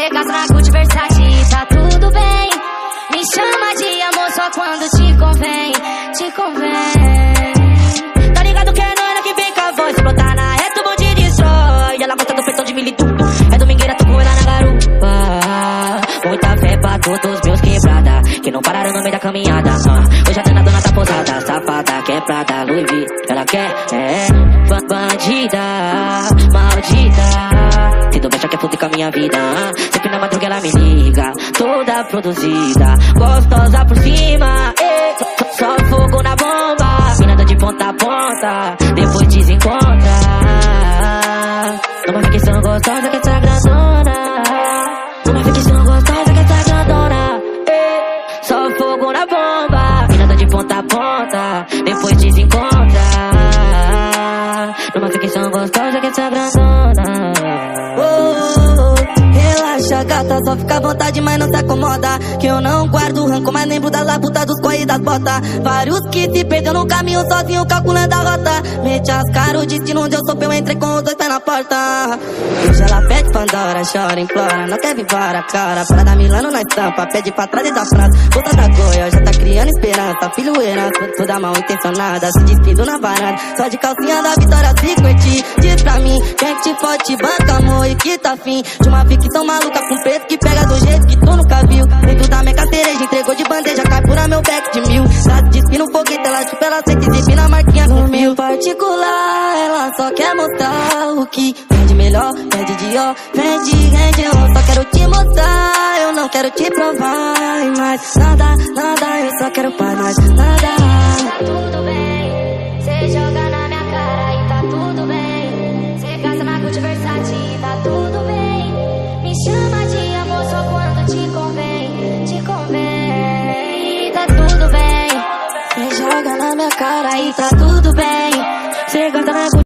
Cê gasta na Gucci, Versace, tá tudo bem. Me chama de amor só quando te convém, te convém. Tá ligado que é nós que vem com a voz, se botar na reta o bonde destrói. Ela gosta do peitão de militudo, é domingueira, tô com ela na garupa. Muita fé pra todos meus quebrada, que não pararam no meio da caminhada. Hoje a dona tá posada, safada, quebrada, Louis V. Ela quer, bandida, maldita. Se tu quer fuder com a minha vida, sempre na madruga ela me liga, toda produzida, gostosa por cima, só fogo na bomba, minada de ponta a ponta, depois desencontra. Numa ficção gostosa que essa grandona, numa ficção gostosa que essa grandona, só fogo na bomba, minada de ponta a ponta, depois desencontra. Numa ficção gostosa que essa grandona. Relaxa, gata, só fica à vontade, mas não se acomoda. Que eu não guardo rancor, mas lembro das labutas, dos corre e das botas. Vários que se perdeu no caminho sozinho, calculando a rota. Mete as caras, o destino onde eu sou, eu entrei com os dois pés na porta. Hoje ela pede Pandora, chora, implora, não quer vir para cara. Para da Milano na estampa, pede pra trás e da França. Volta da Goiás, já tá criando esperança. Filho herança, toda mal intencionada, se despido na varanda. Só de calcinha da Vitória se curtir. Diz pra mim, quem que te pode te banca, amor, e que tá afim de uma ficção maluca com preto que pega do jeito que tu nunca viu. Dentro da minha cereja, entregou de bandeja, capura meu back de 1000. Tá se despindo no foguete, ela chupa, ela sente zip na marquinha com fio. Particular, ela só quer mostrar o que vende melhor, vende Dior, rende on. Só quero te mostrar, eu não quero te provar. E mais nada, eu só quero pra nós, nada. Tá tudo bem, cê joga na minha cara e tá tudo bem. Cê gasta na Gucci, Versace, tá tudo bem. Me chama de amor só quando te convém, te convém. Tá tudo bem, Cê joga na minha cara e tá tudo bem. Cê gasta na Gucci.